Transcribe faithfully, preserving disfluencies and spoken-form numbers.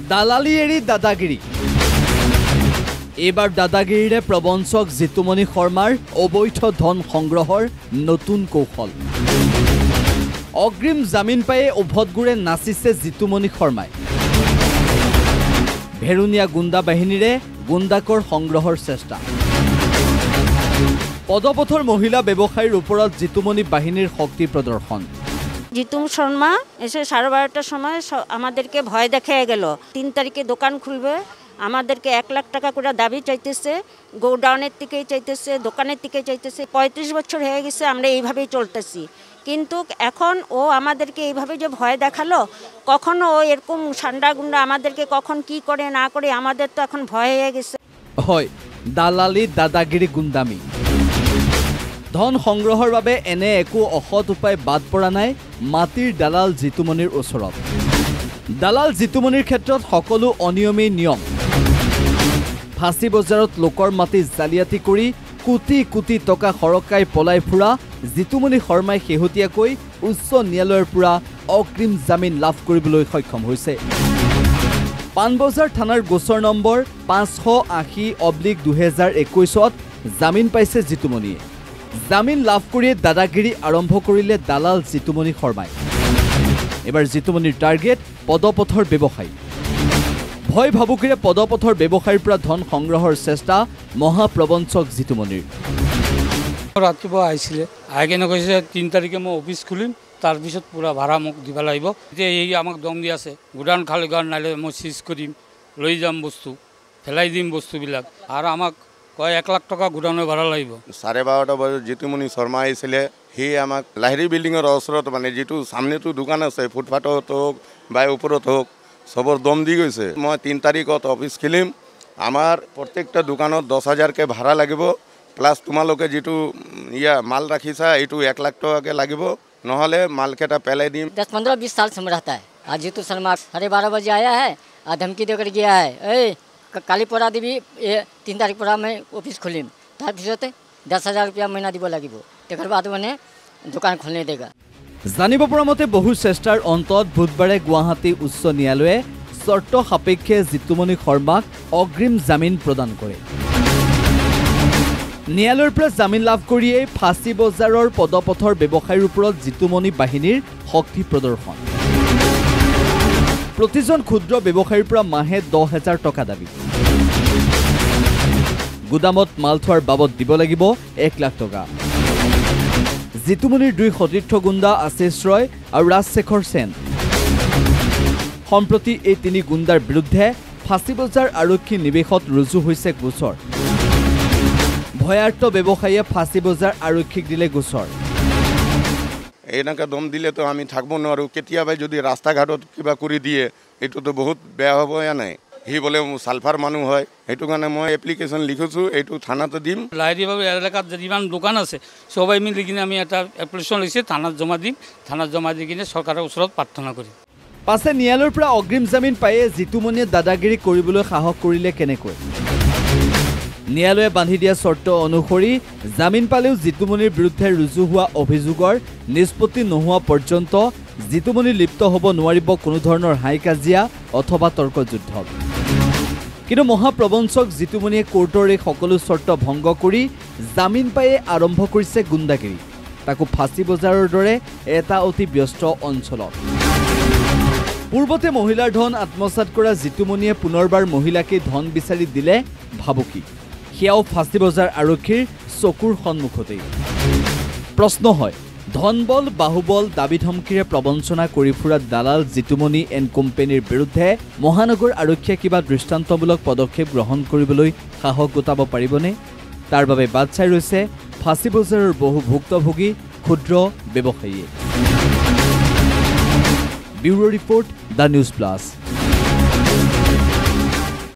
দালালি এৰি দাদাগিৰি এবাৰ দাদাগিৰিৰে প্ৰবঞ্চক জিতুমণি শৰ্মাৰ অবৈধ ধন সংগ্ৰহৰ নতুন কৌশল অগ্ৰিম জামিন পায়ে উভতগুৰে নাচিছে জিতুমণি শৰ্মাই ভেৰুনিয়া গুণ্ডা বাহিনীৰে গুণ্ডাকৰ সংগ্ৰহৰ চেষ্টা পদপথৰ মহিলা ব্যৱসায়ীৰ ওপৰত জিতুমণি বাহিনীৰ শক্তি প্ৰদৰ্শন জিতুম শর্মা এসে সাড়ে বারোটার সময় আমাদেরকে ভয় দেখিয়ে গেল তিন তারিখে দোকান খুলবে আমাদেরকে এক লাখ টাকা করে দাবি চাইতেছে গোডাউনের থেকেই চাইতেছে দোকানের থেকে চাইতেছে পঁয়ত্রিশ বছর হয়ে গেছে আমরা এইভাবেই চলতেছি কিন্তু এখন ও আমাদেরকে এইভাবে যে ভয় দেখালো কখনো ও এরকম সান্ডা গুন্ডা আমাদেরকে কখন কি করে না করে আমাদের তো এখন ভয় হয়ে গেছে হয় দালালি দাদাগিরি গুন্ডামি ধন সংগ্ৰহৰ বাবে এনে একো অসৎ উপায় বাদ পৰা নাই মাটিৰ দালাল জিতুমণিৰ ওচৰত দালাল জিতুমণিৰ ক্ষেত্ৰত সকলো অনিয়মেই নিয়ম ফাঁচী বজাৰত লোকৰ মাটি জালিয়াতি কৰি কোটি কোটি টকা সৰকাই পলাই ফুৰা জিতুমণি শৰ্মাই শেহতীয়াকৈ উচ্চ ন্যায়ালয়ৰ পৰা অগ্ৰিম জামিন লাভ কৰিবলৈ সক্ষম হৈছে পানবজাৰ থানাৰ গোচৰ নম্বৰ পাঁচশ আশী অব্লিক দুহেজাৰ একৈছত জামিন পাইছে জিতুমণিয়ে জামিন লাভ কৰি দাদাগিৰি আৰম্ভ কৰিলে দালাল জিতুমণি শৰ্মাই এবাৰ জিতুমণিৰ টাৰ্গেট পদপথৰ ব্যৱসায়ী ভয় ভাবুকিৰে পদপথৰ ব্যৱসায়ীৰ পৰা ধন সংগ্ৰহৰ চেষ্টা মহাপ্ৰবঞ্চক জিতুমণিৰ ৰাতিপুৱা আহিছিলে আহি কেনে কৈছে তিন তাৰিখে মই অফিচ খুলিম তাৰপিছত পুৰা ভাড়া মোক দিব লাগিব এতিয়া এই আমাক দম দি আছে গুদান খালি গান নাইলে মই চিজ কৰিম লৈ যাম বস্তু ফেলাই দিম বস্তুবিলাক আৰু আমাক কয় এক লাখ টকা গুদানৰ ভাড়া লাগিব চাৰে বাৰটা বজাত জিতুমণি শৰ্মা আহিছিলে সি আমাক লাহিৰি বিল্ডিঙৰ ওচৰত মানে যিটো সামনেটো দোকান আছে ফুটপাথত হোক বা ওপৰত হোক সবৰ দম দি গৈছে মই তিন তাৰিখত অফিচ খুলিম আমাৰ প্ৰত্যেকটা দোকানত দহ হাজাৰকৈ ভাড়া লাগিব প্লাছ তোমালোকে যিটো ইয়া মাল ৰাখিছা এইটো এক লাখ টকাকৈ লাগিব নহ'লে মালকেইটা পেলাই দিম दस पंद्रह बीस साल से रहता है आज जीतू शर्मा साढ़े बारह बजे आया है और धमकी देकर गया है ए काली परा देवी तीन तारीख परा मैं ऑफिस खोलिम तारपिछते दस हजार रुपया महीना দিব লাগিব তেকৰ বাদ মানে দোকান খুলনে দেগা জানিব পৰা মতে বহু চেষ্টাৰ অন্তত বুধবাৰে গুৱাহাটী উচ্চ ন্যায়ালয়ে চৰ্ত সাপেক্ষে জিতুমণি শৰ্মাক অগ্ৰিম জামিন প্ৰদান কৰে ন্যায়ালয়ৰ পৰা জামিন লাভ কৰিয়ে ফাঁচী বজাৰৰ পদপথৰ ব্যৱসায়ীৰ ওপৰত জিতুমণি বাহিনীৰ শক্তি প্ৰদৰ্শন প্ৰতিজন ক্ষুদ্ৰ ব্যৱসায়ীৰ পৰা মাহে দহ হাজাৰ টকা দাবী গুদামত মাল থোৱাৰ বাবদ দিব লাগিব এক লাখ টকা জিতুমণিৰ দুই সতীৰ্থ গুণ্ডা আশিষ ৰয় আৰু ৰাজশেখৰ সেন সম্প্ৰতি এই তিনি গুণ্ডাৰ বিৰুদ্ধে ফাঁচী বজাৰ আৰক্ষী নিৱেশত ৰুজু হৈছে গোচৰ ভয়াৰ্ত ব্যৱসায়ীয়ে ফাঁচী বজাৰ আৰক্ষীক দিলে গোচৰ এনেকৈ দম দিলেতো আমি থাকিব নোৱাৰোঁ কেতিয়াবা যদি ৰাস্তা ঘাটত কিবা কৰি দিয়ে এইটোতো বহুত বেয়া হ'ব या নাই সি বোলে সালফাৰ মানুহ হয় সেইটো কাৰণে মই এপ্লিকেশ্যন লিখিছোঁ এইটো থানাতে দিম লাহিৰিবাবু এলেকাত যিমান দোকান আছে সবাই মিলি কিনে আমি এটা এপ্লিকেশ্যন লিখি থানাত জমা দিম থানাত জমা দি কিনে চৰকাৰৰ ওচৰত প্ৰাৰ্থনা কৰিম পাছে ন্যায়ালয়ৰ পৰা অগ্ৰিম জামিন পায়ে জিতুমণিয়ে দাদাগিৰি কৰিবলৈ সাহস কৰিলে কেনেকৈ ন্যায়ালয়ে বান্ধি দিয়া চৰ্ত অনুসৰি জামিন পালেও জিতুমণিৰ বিৰুদ্ধে ৰুজু হোৱা অভিযোগৰ নিষ্পত্তি নোহোৱা পৰ্যন্ত জিতুমণি লিপ্ত হ'ব নোৱাৰিব কোনো ধৰণৰ হাই কাজিয়া অথবা তৰ্কযুদ্ধত কিন্তু মহাপ্ৰবঞ্চক জিতুমণিয়ে কোৰ্টৰ এই সকলো চৰ্ত ভংগ কৰি জামিন পায়ে আৰম্ভ কৰিছে গুণ্ডাগিৰি তাকো ফাঁচী বজাৰৰ দৰে এটা অতি ব্যস্ত অঞ্চলত পূৰ্বতে মহিলাৰ ধন আত্মসাৎ কৰা জিতুমণিয়ে পুনৰবাৰ মহিলাকে ধন বিচাৰি দিলে ভাবুকি সেয়াও ফাঁচী বজাৰ আৰক্ষীৰ চকুৰ সন্মুখতেই প্ৰশ্ন হয় ধনবল বাহুবল দাবী ধমকিৰে প্ৰবঞ্চনা কৰি ফুৰা দালাল জিতুমণি এণ্ড কোম্পানীৰ বিৰুদ্ধে মহানগৰ আৰক্ষীয়ে কিবা দৃষ্টান্তমূলক পদক্ষেপ গ্ৰহণ কৰিবলৈ সাহস গোটাব পাৰিবনে তাৰ বাবে বাট চাই ৰৈছে ফাঁচী বজাৰৰ বহু ভুক্তভোগী ক্ষুদ্ৰ ব্যৱসায়ীয়ে bureau report the news plus.